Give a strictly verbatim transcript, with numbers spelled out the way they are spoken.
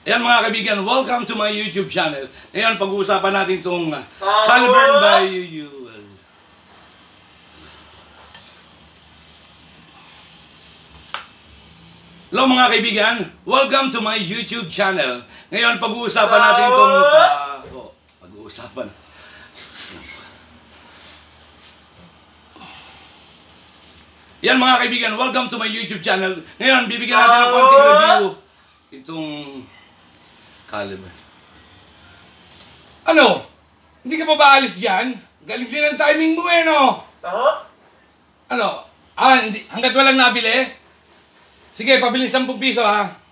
Ayan mga kaibigan, welcome to my YouTube channel. Ngayon, pag-uusapan natin itong uh, Caliburn by Ewell. Hello mga kaibigan, welcome to my YouTube channel. Ngayon, pag-uusapan natin itong... Uh, oh, pag-uusapan. Yan mga kaibigan, welcome to my YouTube channel. Ngayon, bibigyan natin ng konting review itong Caliburn. Ano? Hindi ka pa ba alis dyan? Galing din ang timing mo eh, no? Taho? Ano? Ah, hindi, hanggat walang nabili? Sige, pabili sampung piso ha.